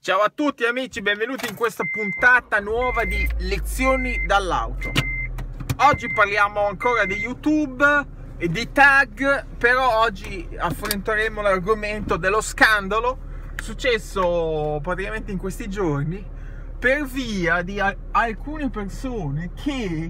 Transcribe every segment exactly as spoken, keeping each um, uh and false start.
Ciao a tutti amici, benvenuti in questa puntata nuova di Lezioni dall'auto. Oggi parliamo ancora di YouTube e di tag, però oggi affronteremo l'argomento dello scandalo successo praticamente in questi giorni per via di alcune persone che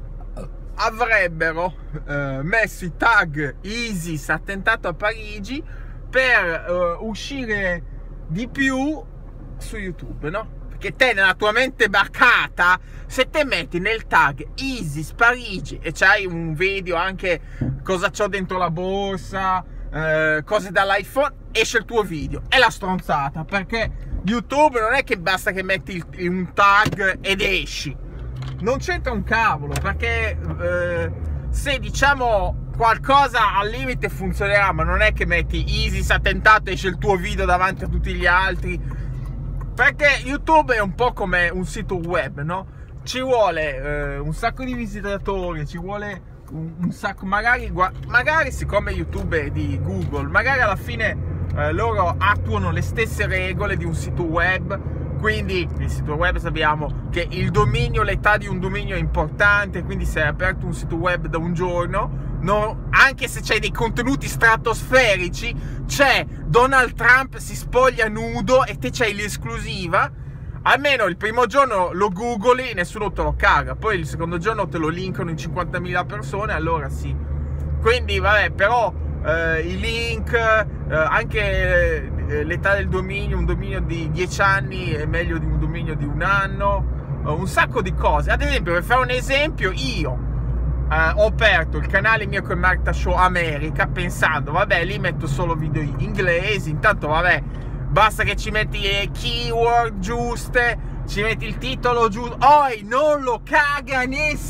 avrebbero eh, messo i tag ISIS attentato a Parigi per eh, uscire di più su YouTube, no? Perché te nella tua mente bacata, se te metti nel tag ISIS Parigi e c'hai un video anche cosa c'ho dentro la borsa, eh, cose dall'iPhone, esce il tuo video. È la stronzata, perché YouTube non è che basta che metti il, un tag ed esci, non c'entra un cavolo, perché eh, se diciamo qualcosa al limite funzionerà, ma non è che metti ISIS attentato e esce il tuo video davanti a tutti gli altri, perché YouTube è un po' come un sito web, no? Ci vuole eh, un sacco di visitatori, ci vuole un, un sacco, magari, magari siccome YouTube è di Google, magari alla fine eh, loro attuano le stesse regole di un sito web. Quindi il sito web sappiamo che il dominio, l'età di un dominio è importante, quindi se hai aperto un sito web da un giorno, no, anche se c'hai dei contenuti stratosferici, c'è Donald Trump si spoglia nudo e te c'hai l'esclusiva, almeno il primo giorno lo googoli, nessuno te lo caga, poi il secondo giorno te lo linkano in cinquantamila persone, allora sì. Quindi vabbè, però eh, i link, eh, anche eh, l'età del dominio, un dominio di dieci anni è meglio di un dominio di un anno, eh, un sacco di cose. Ad esempio, per fare un esempio, io Uh, ho aperto il canale Mirko e Marta Show America pensando, vabbè, lì metto solo video inglesi, intanto vabbè, basta che ci metti le keyword giuste, ci metti il titolo giusto, oi, non lo caga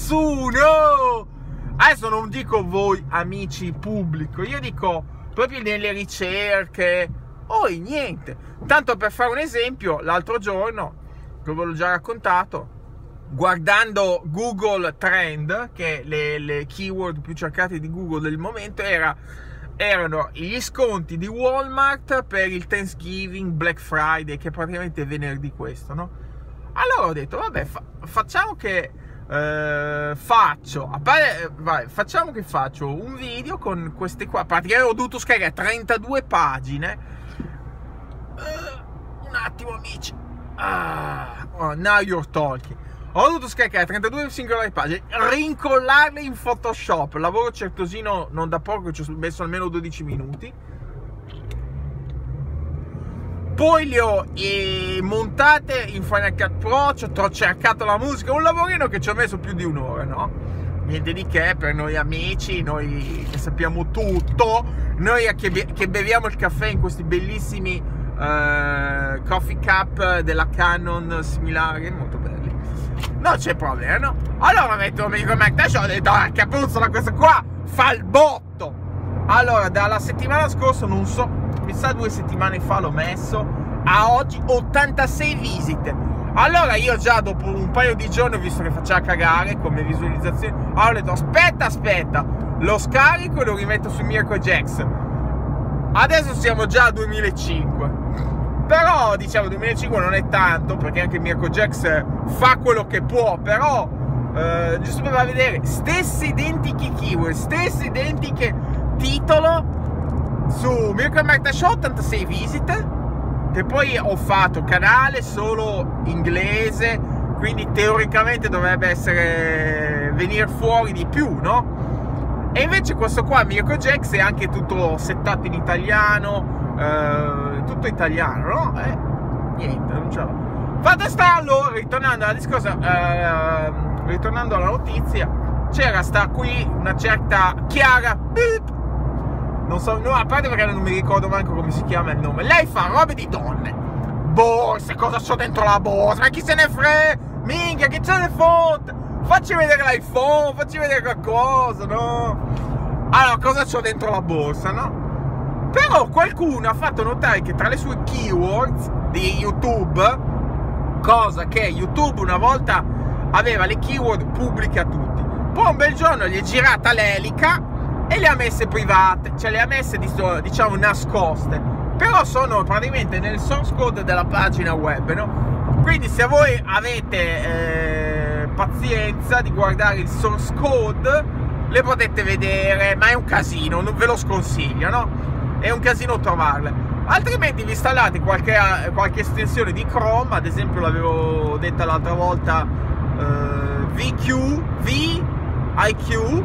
nessuno! Adesso non dico voi amici pubblico, io dico proprio nelle ricerche, oi, niente. Tanto per fare un esempio, l'altro giorno, che ve l'ho già raccontato, guardando Google Trend, che le, le keyword più cercate di Google del momento era, erano gli sconti di Walmart per il Thanksgiving, Black Friday, che è praticamente venerdì questo, no? Allora ho detto, vabbè, fa, facciamo che eh, faccio, a parte, vai, facciamo che faccio un video con queste qua, praticamente ho dovuto scaricare trentadue pagine. Uh, un attimo amici, ah, oh, now you're talking. Ho dovuto scaricare trentadue singolari pagine, rincollarle in Photoshop, lavoro certosino non da poco, ci ho messo almeno dodici minuti. Poi le ho eh, montate in Final Cut Pro, ci ho cercato la musica, un lavorino che ci ho messo più di un'ora, no? Niente di che, per noi amici, noi che sappiamo tutto, noi che, be che beviamo il caffè in questi bellissimi uh, coffee cup della Canon similari, molto belli. Non c'è problema, no? Allora metto un amico Mac Dash, ho detto, ah, capuzzola, questa qua fa il botto. Allora, dalla settimana scorsa, non so, mi sa due settimane fa l'ho messo, a oggi ottantasei visite. Allora io già dopo un paio di giorni ho visto che faceva cagare come visualizzazione, allora ho detto, aspetta, aspetta, lo scarico e lo rimetto su Mirko Jax. Adesso siamo già a duemilacinque. Però diciamo duemilacinque non è tanto, perché anche Mirko Jax fa quello che può, però eh, giusto per vedere, stesse identiche keyword, stesse identiche titolo su Mirko e Marta Show, ottantasei visite, che poi ho fatto canale solo inglese, quindi teoricamente dovrebbe essere venire fuori di più, no? E invece questo qua Mirko Jax è anche tutto settato in italiano, Uh, tutto italiano, no? Eh, niente, non ce l'ho. Fatto sta, allora, ritornando alla discorsa, uh, ritornando alla notizia, c'era sta qui una certa Chiara, beep, non so, no, a parte perché non mi ricordo manco come si chiama il nome. Lei fa robe di donne, borse, cosa c'ho dentro la borsa, ma chi se ne frega, minchia, che ce ne fotte, facci vedere l'iPhone, facci vedere qualcosa, no? Allora, cosa c'ho dentro la borsa, no? Però qualcuno ha fatto notare che tra le sue keywords di YouTube, cosa che YouTube una volta aveva le keyword pubbliche a tutti, poi un bel giorno gli è girata l'elica e le ha messe private, cioè le ha messe diciamo nascoste. però sono praticamente nel source code della pagina web, no? Quindi se voi avete eh, pazienza di guardare il source code, le potete vedere, ma è un casino, non ve lo sconsiglio, no? È un casino trovarle. Altrimenti vi installate qualche, qualche estensione di Chrome, ad esempio l'avevo detta l'altra volta, eh, V Q, V I Q,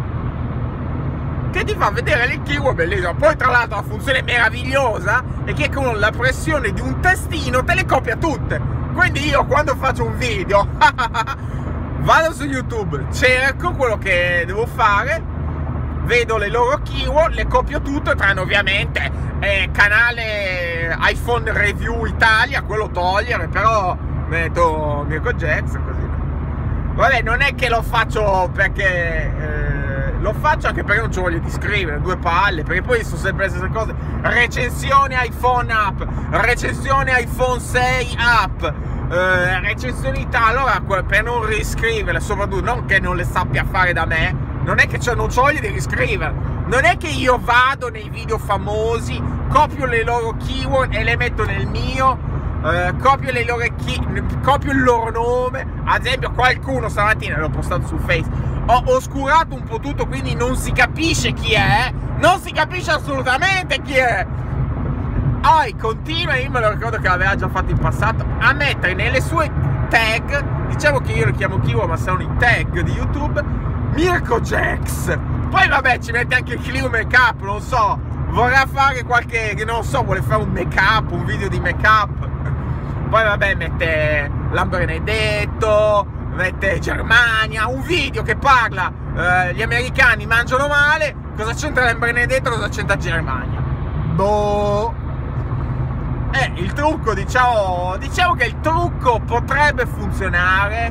che ti fa vedere le keyword, bellissimo. Poi tra l'altro la funzione meravigliosa è che con la pressione di un tastino te le copia tutte. Quindi io quando faccio un video vado su YouTube, cerco quello che devo fare, vedo le loro keyword, le copio tutte, tranne ovviamente eh, canale iPhone Review Italia, quello togliere, però metto Mirko Jackson così. Vabbè, non è che lo faccio perché eh, lo faccio anche perché non ci voglio di scrivere due palle, perché poi sono sempre le stesse cose. Recensione iPhone app, recensione iPhone sei app, eh, recensioni Italia. Allora, per non riscrivere, soprattutto non che non le sappia fare da me, non è che non ci voglio di riscrivere, non è che io vado nei video famosi, copio le loro keyword e le metto nel mio, eh, copio le loro key, copio il loro nome. Ad esempio qualcuno stamattina l'ho postato su Facebook, ho oscurato un po' tutto, quindi non si capisce chi è, non si capisce assolutamente chi è. Poi continua, io me lo ricordo che l'aveva già fatto in passato, a mettere nelle sue tag, diciamo che io lo chiamo keyword ma sono i tag di YouTube, Mirko Jax. Poi vabbè, ci mette anche il Clio make up, non so, vorrà fare qualche, non so, vuole fare un make up, un video di make up. Poi vabbè, mette Lambrenedetto, mette Germania, un video che parla eh, gli americani mangiano male, cosa c'entra Lambrenedetto, cosa c'entra Germania? Boh. Eh, il trucco, diciamo, diciamo che il trucco potrebbe funzionare,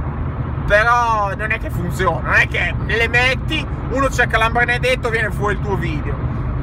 però non è che funziona, non è che le metti, uno cerca Lambrenedetto, viene fuori il tuo video.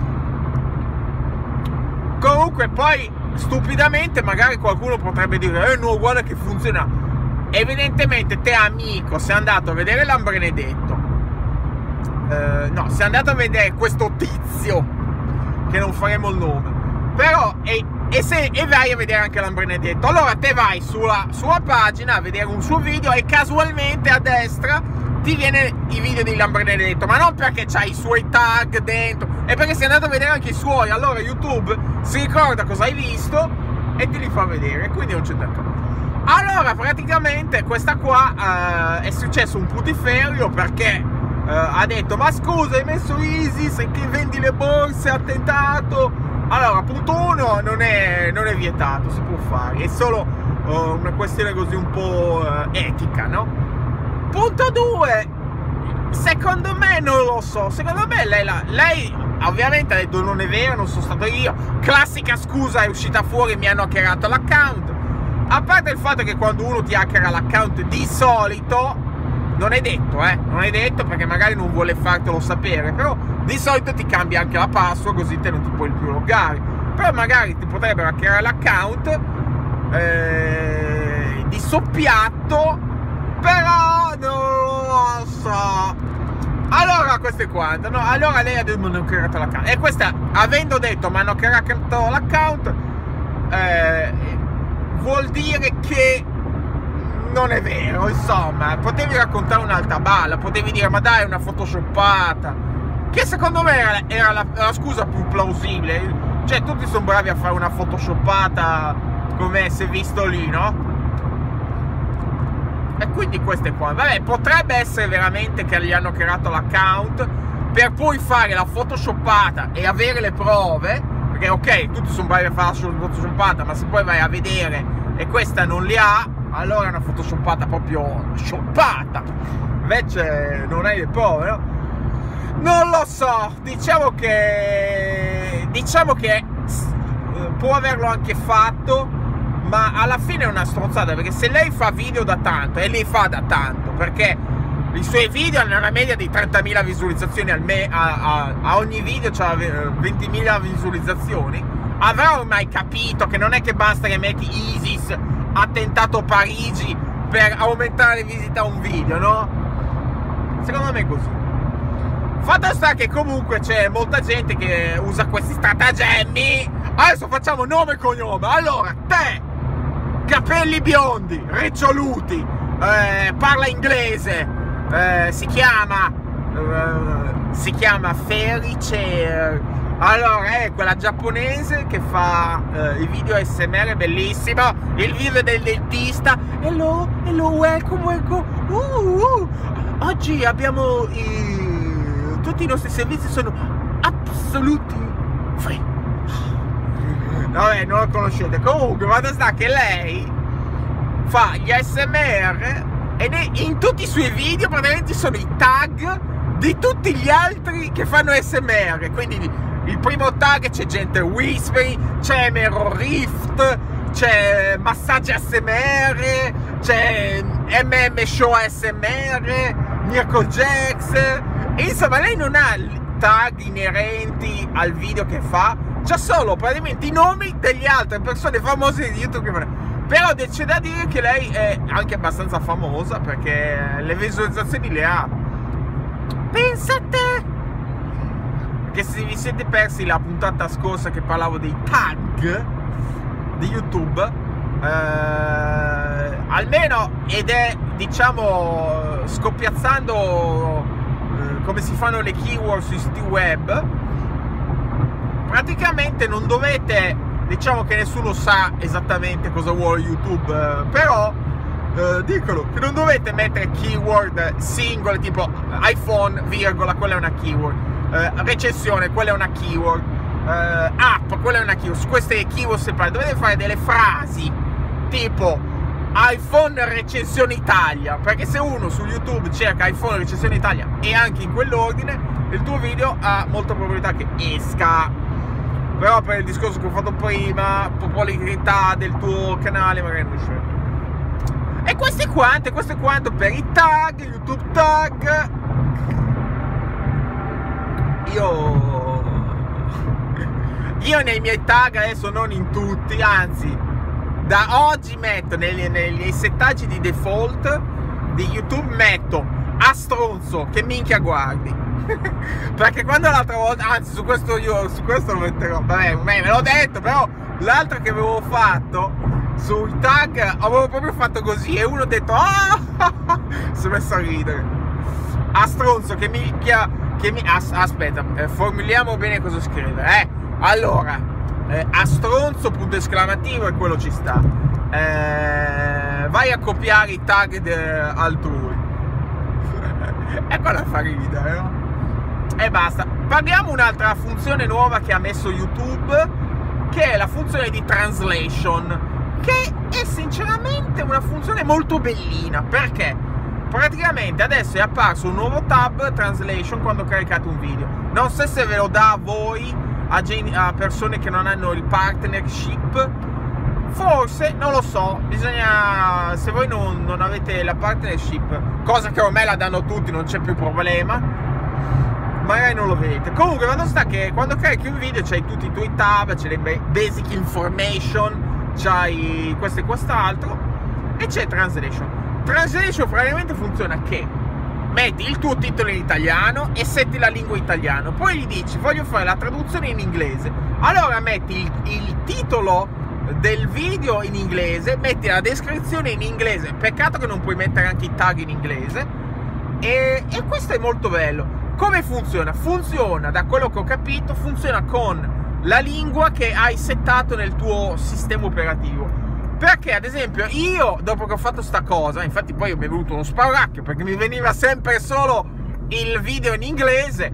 Comunque poi stupidamente magari qualcuno potrebbe dire eh no, guarda che funziona. Evidentemente te amico sei andato a vedere Lambrenedetto, eh, no, sei andato a vedere questo tizio che non faremo il nome, però e, e, se, e vai a vedere anche Lambrenedetto. Allora te vai sulla sua pagina a vedere un suo video e casualmente a destra ti viene i video di Lambrenedetto, ma non perché c'hai i suoi tag dentro, è perché sei andato a vedere anche i suoi. Allora YouTube si ricorda cosa hai visto e te li fa vedere, quindi non c'è da capo. Allora praticamente questa qua uh, è successo un putiferio perché uh, ha detto ma scusa, hai messo ISIS che vendi le borse, attentato. Allora punto uno, non è, non è vietato, si può fare, è solo uh, una questione così un po' uh, etica, no? Punto due, secondo me non lo so, secondo me lei, la, lei ovviamente ha detto non è vero, non sono stato io, classica scusa è uscita fuori, mi hanno hackerato l'account. A parte il fatto che quando uno ti hackera l'account di solito, non è detto, eh, non è detto perché magari non vuole fartelo sapere, però di solito ti cambia anche la password così te non ti puoi più loggare. Però magari ti potrebbero hackerare l'account eh, di soppiatto, però non lo so. Allora questo è quanto, no? Allora lei ha detto mi hanno hackerato l'account e questa, avendo detto mi hanno hackerato l'account, eh, vuol dire che non è vero, insomma. Potevi raccontare un'altra balla, potevi dire ma dai, è una photoshoppata, che secondo me era, era la, la scusa più plausibile. Cioè tutti sono bravi a fare una photoshoppata come si è visto lì, no? E quindi questo è qua. Vabbè, potrebbe essere veramente che gli hanno creato l'account per poi fare la photoshoppata e avere le prove, perché ok, tutti sono bravi a fare la photoshoppata, ma se poi vai a vedere e questa non li ha, allora è una photoshoppata proprio shoppata. Invece non hai le prove, no? Non lo so, diciamo che diciamo che può averlo anche fatto, ma alla fine è una stronzata, perché se lei fa video da tanto, e li fa da tanto, perché i suoi video hanno una media di trentamila visualizzazioni al me, a, a, a ogni video c'ha ventimila visualizzazioni, avrà ormai capito che non è che basta che metti ISIS, attentato Parigi, per aumentare le visite a un video, no? Secondo me è così. Fatto sta che comunque c'è molta gente che usa questi stratagemmi Adesso facciamo nome e cognome. Allora, te, capelli biondi, riccioluti, eh, parla inglese, eh, si chiama eh, si chiama Fairy Chair. Allora, è quella giapponese che fa eh, i video A S M R, bellissimo, il video del dentista. Hello, hello, welcome, welcome. Uh, uh. Oggi abbiamo i... tutti i nostri servizi sono absolutely free. Vabbè, non lo conoscete. Comunque, vado a sta che lei fa gli A S M R e in tutti i suoi video praticamente sono i tag di tutti gli altri che fanno A S M R. Quindi il primo tag c'è Gentle Whispering, c'è Mirror Rift, c'è Massaggi A S M R, c'è M M Show A S M R, Mirko Jax. Insomma, lei non ha tag inerenti al video che fa, c'ha solo praticamente i nomi degli altre persone famose di YouTube. Però c'è da dire che lei è anche abbastanza famosa perché le visualizzazioni le ha. Pensa a te! Che se vi siete persi la puntata scorsa che parlavo dei tag di YouTube, eh, almeno, ed è, diciamo, scoppiazzando eh, come si fanno le keyword sui siti web, praticamente non dovete, diciamo che nessuno sa esattamente cosa vuole YouTube, eh, però eh, dicono che non dovete mettere keyword singole tipo iPhone, virgola, quella è una keyword, eh, recensione, quella è una keyword, eh, app, quella è una keyword. Su queste keyword separate dovete fare delle frasi tipo iPhone recensione Italia, perché se uno su YouTube cerca iPhone recensione Italia e anche in quell'ordine, il tuo video ha molta probabilità che esca. Però per il discorso che ho fatto prima, popolarità del tuo canale magari non riuscirò. E questo è quanto, questo è quanto per i tag, YouTube tag. Io Io nei miei tag adesso, non in tutti, anzi da oggi metto negli, negli settaggi di default di YouTube, metto a stronzo, che minchia guardi. Perché quando l'altra volta, anzi su questo io su questo lo metterò, vabbè, me l'ho detto, però l'altra che avevo fatto sui tag avevo proprio fatto così e uno ha detto ah, si è messo a ridere. A stronzo, che minchia, che mi, as, aspetta, eh, formuliamo bene cosa scrivere, eh. Allora, eh, a stronzo punto esclamativo, e quello ci sta. Eh, vai a copiare i tag de, altrui. E quella fa ridere, no? E basta. Parliamo un'altra funzione nuova che ha messo YouTube, che è la funzione di translation, che è sinceramente una funzione molto bellina, perché praticamente adesso è apparso un nuovo tab translation quando caricate un video. Non so se ve lo dà a voi, a, a persone che non hanno il partnership, forse, non lo so, bisogna, se voi non, non avete la partnership, cosa che ormai la danno tutti, non c'è più problema, magari non lo vedete. Comunque quando sta che quando carichi un video c'hai tutti i tuoi tab, c'è le basic information, c'hai questo e quest'altro, e c'è translation. Translation praticamente funziona che metti il tuo titolo in italiano e setti la lingua italiana, poi gli dici voglio fare la traduzione in inglese, allora metti il, il titolo del video in inglese, metti la descrizione in inglese, peccato che non puoi mettere anche i tag in inglese, e, e questo è molto bello. Come funziona? Funziona, da quello che ho capito, funziona con la lingua che hai settato nel tuo sistema operativo. Perché ad esempio io, dopo che ho fatto sta cosa, infatti poi mi è venuto uno spauracchio perché mi veniva sempre solo il video in inglese,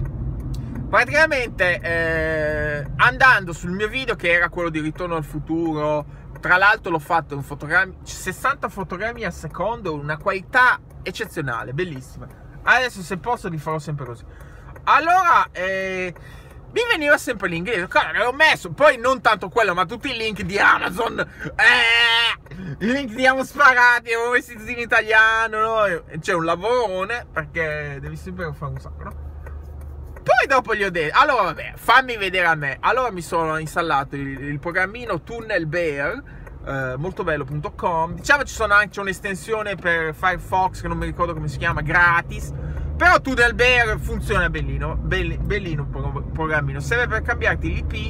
praticamente eh, andando sul mio video, che era quello di Ritorno al futuro, tra l'altro l'ho fatto in fotogrammi, sessanta fotogrammi al secondo, una qualità eccezionale, bellissima. Adesso se posso li farò sempre così. Allora eh, mi veniva sempre l'inglese, cosa che ho messo, poi non tanto quello, ma tutti i link di Amazon, eh, i link di Amazon sparati, avevo messi tutti in italiano, no? C'è un lavorone, perché devi sempre fare un sacco, no? Poi dopo gli ho detto, allora vabbè, fammi vedere a me. Allora mi sono installato il, il programmino TunnelBear, eh, molto bello punto com. Diciamo ci sono anche un'estensione per Firefox che non mi ricordo come si chiama, gratis. Però TunnelBear funziona bellino, belli, bellino programmino. Serve per cambiarti l'I P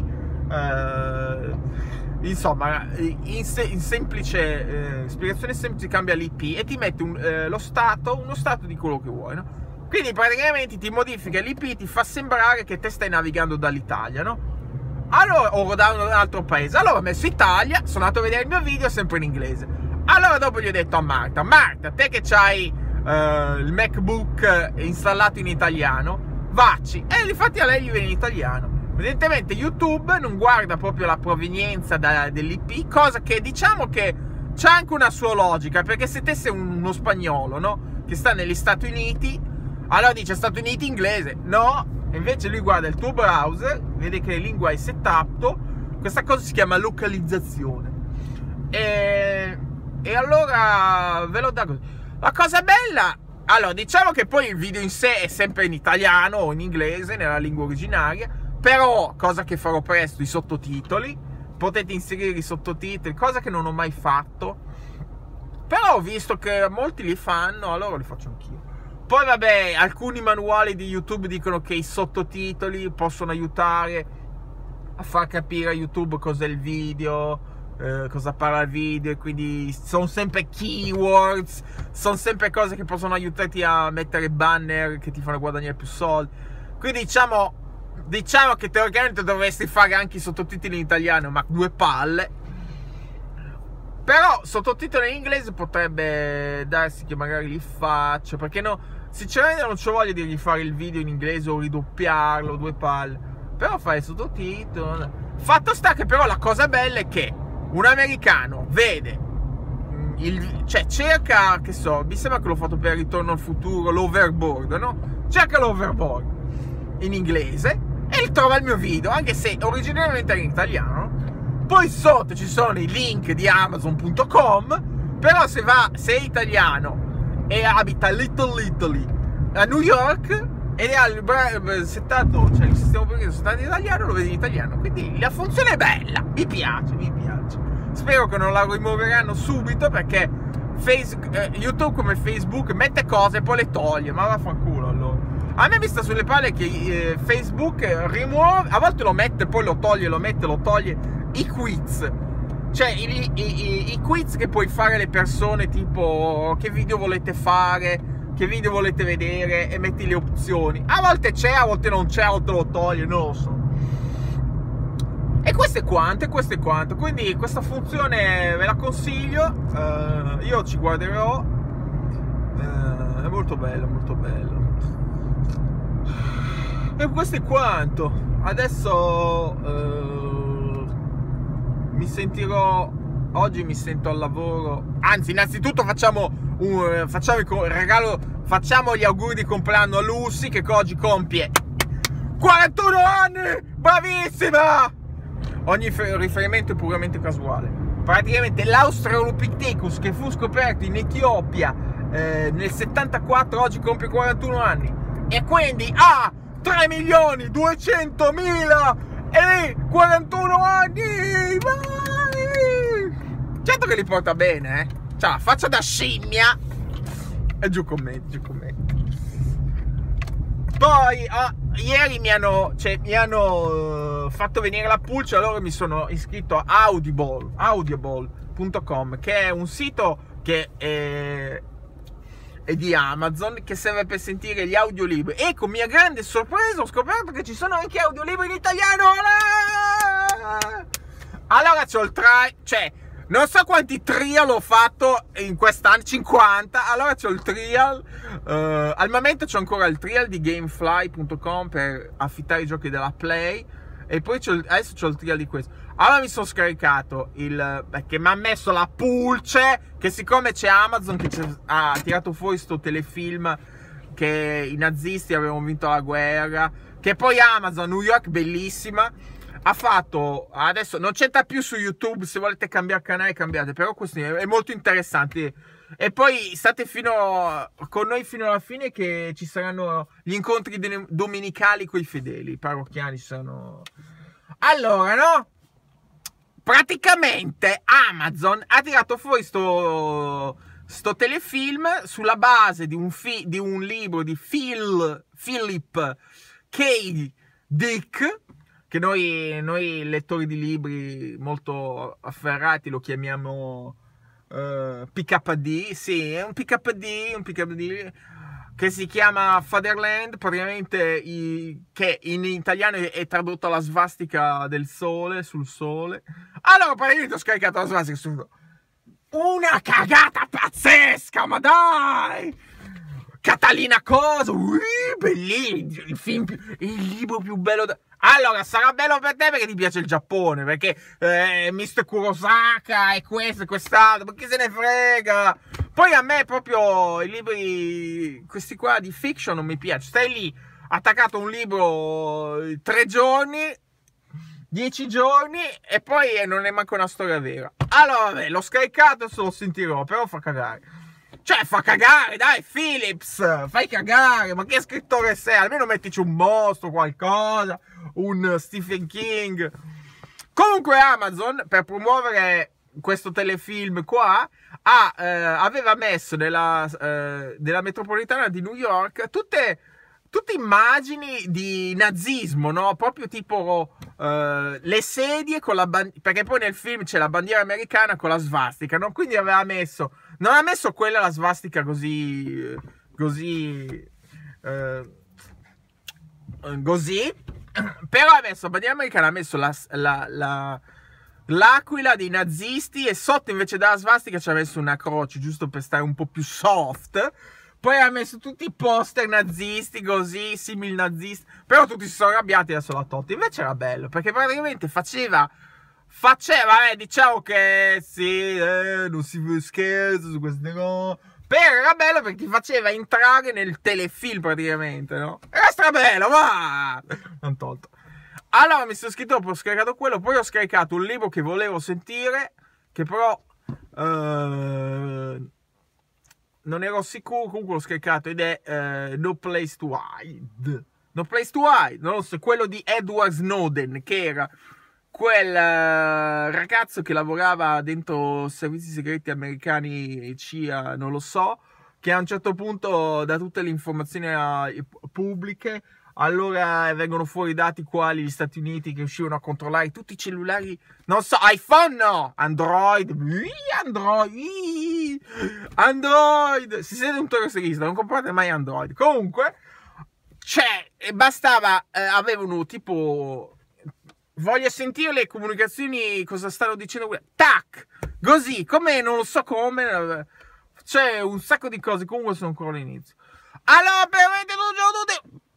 Uh, insomma, in, se, in semplice eh, spiegazione semplice, cambia l'I P e ti mette un, eh, lo stato, uno stato di quello che vuoi, no? Quindi praticamente ti modifica l'I P, ti fa sembrare che te stai navigando dall'Italia, no? Allora, o da un altro paese. Allora ho messo Italia, sono andato a vedere il mio video sempre in inglese. Allora dopo gli ho detto a Marta: Marta, te che c'hai uh, il MacBook installato in italiano, vacci. E infatti a lei gli viene in italiano. Evidentemente YouTube non guarda proprio la provenienza dell'I P, cosa che diciamo che c'è anche una sua logica, perché se te sei uno spagnolo, no? Che sta negli Stati Uniti, allora dice Stati Uniti inglese, no? Invece lui guarda il tuo browser, vede che lingua hai settato, questa cosa si chiama localizzazione. E, e allora ve lo dà così. La cosa bella, allora diciamo che poi il video in sé è sempre in italiano o in inglese, nella lingua originaria, però, cosa che farò presto, i sottotitoli, potete inserire i sottotitoli, cosa che non ho mai fatto, però ho visto che molti li fanno, allora li faccio anch'io. Poi vabbè, alcuni manuali di YouTube dicono che i sottotitoli possono aiutare a far capire a YouTube cos'è il video, eh, cosa parla il video, e quindi sono sempre keywords, sono sempre cose che possono aiutarti a mettere banner che ti fanno guadagnare più soldi. Quindi diciamo, diciamo che teoricamente dovresti fare anche i sottotitoli in italiano, ma due palle. Però sottotitoli in inglese potrebbe darsi che magari li faccio, perché no, sinceramente non c'ho voglia di rifare il video in inglese o ridoppiarlo, due palle. Però fare il sottotitolo. Fatto sta che però la cosa bella è che un americano vede il, cioè cerca, che so, mi sembra che l'ho fatto per Ritorno al Futuro, l'overboard, no? Cerca l'overboard in inglese e trova il mio video, anche se originariamente era in italiano. Poi sotto ci sono i link di Amazon punto com, però se va, se è italiano e abita a Little Italy a New York ed ha il settato, cioè il sistema operativo settato in italiano, lo vedi in italiano. Quindi la funzione è bella, mi piace, mi piace. Spero che non la rimuoveranno subito, perché Facebook, eh, YouTube come Facebook mette cose e poi le toglie, ma vaffanculo allora. A me mi sta sulle palle che eh, Facebook rimuove, a volte lo mette, poi lo toglie, lo mette, lo toglie, i quiz. Cioè i, i, i, i quiz che puoi fare alle persone, tipo che video volete fare, che video volete vedere, e metti le opzioni. A volte c'è, a volte non c'è, a volte lo toglie, non lo so. E questo è quanto, e questo è quanto. Quindi questa funzione ve la consiglio, uh, io ci guarderò, uh, è molto bello, molto bello. E questo è quanto. Adesso uh, mi sentirò, oggi mi sento al lavoro. Anzi, innanzitutto facciamo un, facciamo il regalo, facciamo gli auguri di compleanno a Lucy, che oggi compie quarantuno anni, bravissima! Ogni riferimento è puramente casuale. Praticamente l'Australopithecus, che fu scoperto in Etiopia eh, nel settantaquattro, oggi compie quarantuno anni, e quindi ha tre milioni duecentomila e quarantuno anni. Vai! Certo che li porta bene, eh? Cioè, la faccia da scimmia. E giù commenti, giù commenti. Poi, ah, ieri mi hanno, cioè, mi hanno uh, fatto venire la pulce, allora mi sono iscritto a Audible, audible punto com, che è un sito che è, è di Amazon, che serve per sentire gli audiolibri. E con mia grande sorpresa ho scoperto che ci sono anche audiolibri in italiano. Allora c'ho il try, cioè, non so quanti trial ho fatto in quest'anno, cinquanta. Allora c'ho il trial, uh, al momento c'ho ancora il trial di gamefly punto com per affittare i giochi della Play, e poi c'ho il, adesso c'ho il trial di questo. Allora mi sono scaricato il, perché mi ha messo la pulce, che siccome c'è Amazon che ha tirato fuori sto telefilm che i nazisti avevano vinto la guerra, che poi Amazon, New York, bellissima, ha fatto, adesso non c'entra più su YouTube, se volete cambiare canale cambiate, però questo è molto interessante. E poi state fino con noi fino alla fine, che ci saranno gli incontri domenicali con i fedeli, i parrocchiani ci saranno. Allora, no? Praticamente Amazon ha tirato fuori sto, sto telefilm sulla base di un, fi, di un libro di Phil, Philip K. Dick, che noi, noi lettori di libri molto afferrati lo chiamiamo uh, P K D, sì, è un P K D, un P K D che si chiama Fatherland, praticamente i, che in italiano è tradotto la svastica del sole, sul sole. Allora praticamente ho scaricato la svastica sul sole. Una cagata pazzesca, ma dai! Catalina Cosa, ui, bellissimo, il film più, il libro più bello da... Allora, sarà bello per te perché ti piace il Giappone, perché eh, mister Kurosaka e questo e quest'altro, ma chi se ne frega? Poi a me proprio i libri, questi qua di fiction non mi piacciono. Stai lì, attaccato a un libro tre giorni, dieci giorni e poi non è manco una storia vera. Allora, vabbè, l'ho scaricato, adesso lo sentirò, però fa cagare. Cioè, fa cagare, dai, Phillips, fai cagare, ma che scrittore sei? Almeno mettici un mostro, qualcosa, un Stephen King. Comunque Amazon, per promuovere questo telefilm qua, ha, eh, aveva messo nella, eh, nella metropolitana di New York tutte, tutte immagini di nazismo, no? Proprio tipo eh, le sedie con la bandiera, perché poi nel film c'è la bandiera americana con la svastica, no? Quindi aveva messo... Non ha messo quella la svastica così, così, eh, così, però ha messo, la bandiera americana ha messo la, la, la, l'aquila dei nazisti e sotto invece della svastica ci ha messo una croce, giusto per stare un po' più soft. Poi ha messo tutti i poster nazisti così, simili nazisti, però tutti si sono arrabbiati e adesso l'ha tolto. Invece era bello, perché praticamente faceva... Faceva, eh, diciamo che sì, eh, non si scherza su queste cose. Però era bello perché ti faceva entrare nel telefilm praticamente, no? Era strabello, ma non tolto. Allora mi sono scritto, poi ho scaricato quello, poi ho scaricato un libro che volevo sentire, che però uh, non ero sicuro, comunque l'ho scaricato ed è uh, No Place to Hide. No Place to Hide, non lo so, quello di Edward Snowden, che era... quel uh, ragazzo che lavorava dentro servizi segreti americani, C I A, non lo so, che a un certo punto dà tutte le informazioni uh, pubbliche, allora vengono fuori dati quali gli Stati Uniti che riuscivano a controllare tutti i cellulari, non so, iPhone no, Android, Android, Android, si siete un terrorista, non comprate mai Android, comunque, cioè, bastava, eh, avevano tipo... Voglio sentire le comunicazioni, cosa stanno dicendo. Tac! Così, come non lo so come. C'è un sacco di cose. Comunque sono ancora all'inizio. Allora, per tutti.